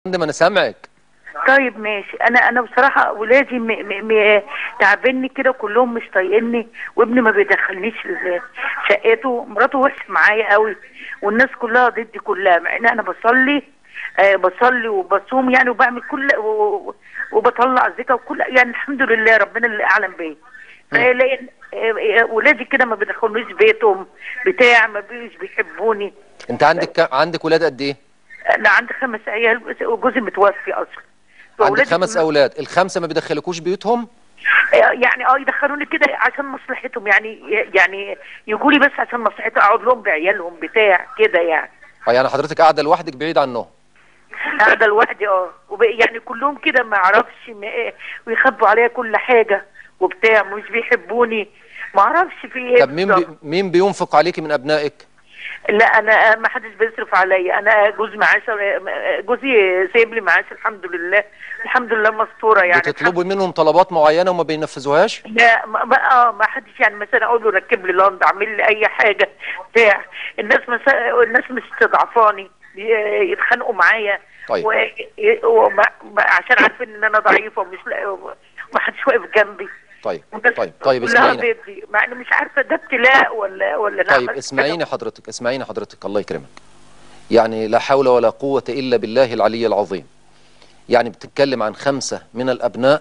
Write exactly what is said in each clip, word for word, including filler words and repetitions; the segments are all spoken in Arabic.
فندم انا سامعك. طيب ماشي. انا انا بصراحه ولادي م... م... م... تعبني كده، كلهم مش طايقني، وابني ما بيدخلنيش شقته، مراته وحشه معايا قوي، والناس كلها ضدي كلها، مع ان انا بصلي آه بصلي وبصوم يعني، وبعمل كل و... وبطلع زكاه وكل، يعني الحمد لله ربنا اللي اعلم بيه. فلان ولادي كده ما بيدخلونيش بيتهم بتاع، ما بيش بيحبوني. انت عندك عندك ولاد قد ايه؟ انا عندي خمس عيال وجوزي متوفي اصلا. عندك خمس اولاد، الخمسه ما بيدخلكوش بيوتهم؟ يعني اه يدخلوني كده عشان مصلحتهم، يعني يعني يجوا لي بس عشان مصلحتهم، اقعد لهم بعيالهم بتاع كده يعني. اه يعني حضرتك قاعده لوحدك بعيد عنهم؟ قاعده لوحدي اه، يعني كلهم كده ما اعرفش، ويخبوا عليا كل حاجه وبتاع، مش بيحبوني، ما اعرفش في ايه. طب مين بي مين بينفق عليكي من ابنائك؟ لا انا ما حدش بيصرف عليا، انا جوزي معاش، جوزي سايب لي معاش الحمد لله، الحمد لله مستوره يعني. بتطلبي منهم طلبات معينه وما بينفذوهاش؟ لا ما اه ما حدش، يعني مثلا اقول له ركب لي لاند، اعمل لي اي حاجه بتاع، الناس مثلا الناس مستضعفاني يتخانقوا معايا. طيب و... وما... عشان عارفين ان انا ضعيفه ومش ما حدش واقف جنبي. طيب طيب طيب اسمعيني، مع اني مش عارفه ده ابتلاء ولا ولا طيب اسمعيني حضرتك، اسمعيني حضرتك الله يكرمك. يعني لا حول ولا قوه الا بالله العلي العظيم. يعني بتتكلم عن خمسه من الابناء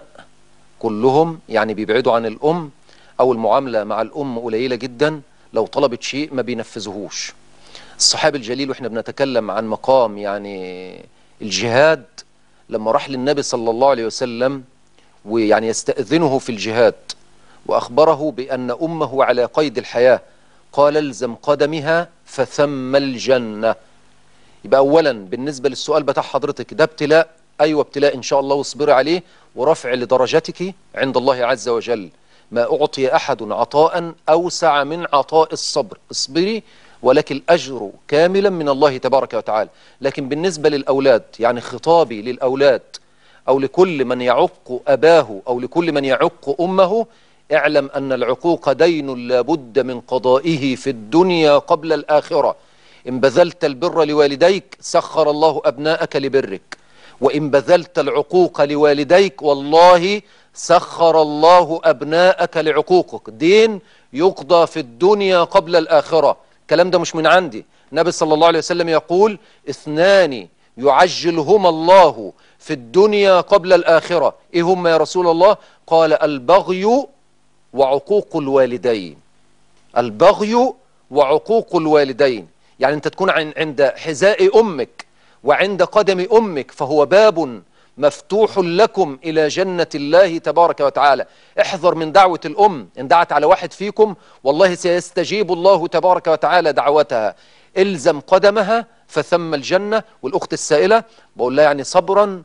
كلهم يعني بيبعدوا عن الام، او المعامله مع الام قليله جدا، لو طلبت شيء ما بينفذوهوش. الصحابي الجليل واحنا بنتكلم عن مقام يعني الجهاد، لما راح للنبي صلى الله عليه وسلم ويعني يستأذنه في الجهاد، وأخبره بأن أمه على قيد الحياة، قال الزم قدمها فثم الجنة. يبقى أولا بالنسبة للسؤال بتاع حضرتك، ده ابتلاء؟ أيوة ابتلاء إن شاء الله، واصبري عليه، ورفع لدرجتك عند الله عز وجل. ما أعطي أحد عطاء أوسع من عطاء الصبر، اصبري ولك الأجر كاملا من الله تبارك وتعالى. لكن بالنسبة للأولاد، يعني خطابي للأولاد أو لكل من يعق أباه أو لكل من يعق أمه، اعلم أن العقوق دين لابد من قضائه في الدنيا قبل الآخرة. إن بذلت البر لوالديك سخر الله أبناءك لبرك، وإن بذلت العقوق لوالديك والله سخر الله أبناءك لعقوقك. دين يقضى في الدنيا قبل الآخرة. الكلام ده مش من عندي، النبي صلى الله عليه وسلم يقول اثنان يعجلهما الله في الدنيا قبل الآخرة. إيه هم يا رسول الله؟ قال البغي وعقوق الوالدين. البغي وعقوق الوالدين، يعني أنت تكون عند حذاء أمك وعند قدم أمك، فهو باب مفتوح لكم إلى جنة الله تبارك وتعالى. احذر من دعوة الأم، إن دعت على واحد فيكم والله سيستجيب الله تبارك وتعالى دعوتها. الزم قدمها فثم الجنة. والأخت السائلة بقول لها يعني صبرا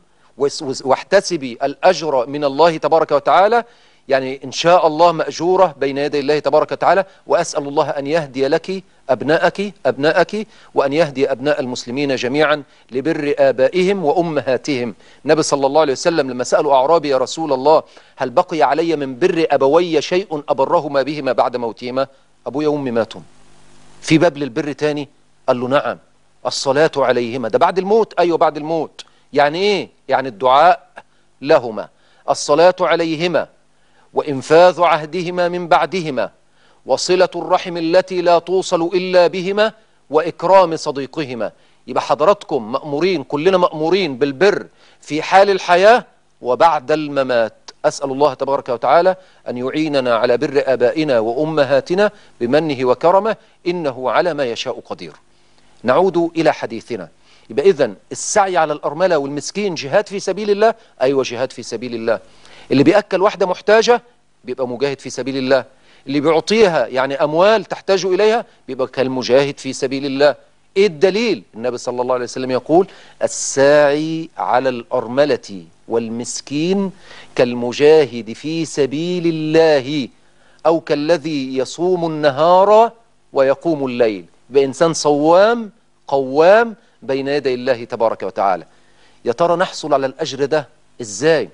واحتسبي الأجر من الله تبارك وتعالى، يعني إن شاء الله مأجورة بين يدي الله تبارك وتعالى. وأسأل الله أن يهدي لك أبناءك أبناءك وأن يهدي أبناء المسلمين جميعا لبر آبائهم وأمهاتهم. النبي صلى الله عليه وسلم لما سألوا أعرابي يا رسول الله هل بقي علي من بر أبوي شيء أبرهما بهما بعد موتهما؟ أبويا وأمي ماتوا، في باب للبر تاني؟ قال له نعم، الصلاة عليهما. ده بعد الموت؟ أيوة بعد الموت. يعني إيه؟ يعني الدعاء لهما، الصلاة عليهما، وإنفاذ عهدهما من بعدهما، وصلة الرحم التي لا توصل إلا بهما، وإكرام صديقهما. يبقى حضراتكم مأمورين، كلنا مأمورين بالبر في حال الحياة وبعد الممات. أسأل الله تبارك وتعالى أن يعيننا على بر آبائنا وأمهاتنا بمنه وكرمه، إنه على ما يشاء قدير. نعود إلى حديثنا. يبقى إذن السعي على الأرملة والمسكين جهاد في سبيل الله؟ أيوة جهاد في سبيل الله. اللي بيأكل واحدة محتاجة بيبقى مجاهد في سبيل الله. اللي بيعطيها يعني أموال تحتاج إليها بيبقى كالمجاهد في سبيل الله. إيه الدليل؟ النبي صلى الله عليه وسلم يقول الساعي على الأرملة والمسكين كالمجاهد في سبيل الله، أو كالذي يصوم النهار ويقوم الليل. بإنسان صوام قوام بين يدي الله تبارك وتعالى. يا ترى نحصل على الأجر ده إزاي؟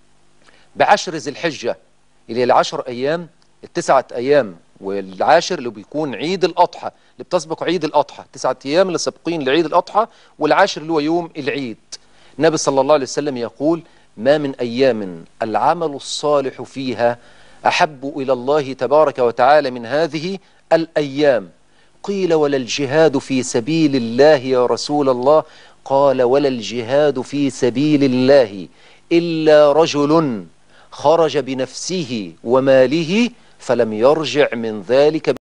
بعشر ذي الحجة، اللي هي العشر أيام، التسعة أيام والعاشر اللي بيكون عيد الأضحى، اللي بتسبق عيد الأضحى، تسعة أيام اللي سابقين لعيد الأضحى، والعاشر اللي هو يوم العيد. النبي صلى الله عليه وسلم يقول: ما من أيام العمل الصالح فيها أحب إلى الله تبارك وتعالى من هذه الأيام. قيل: ولا الجهاد في سبيل الله يا رسول الله؟ قال: ولا الجهاد في سبيل الله إلا رجل خرج بنفسه وماله فلم يرجع من ذلك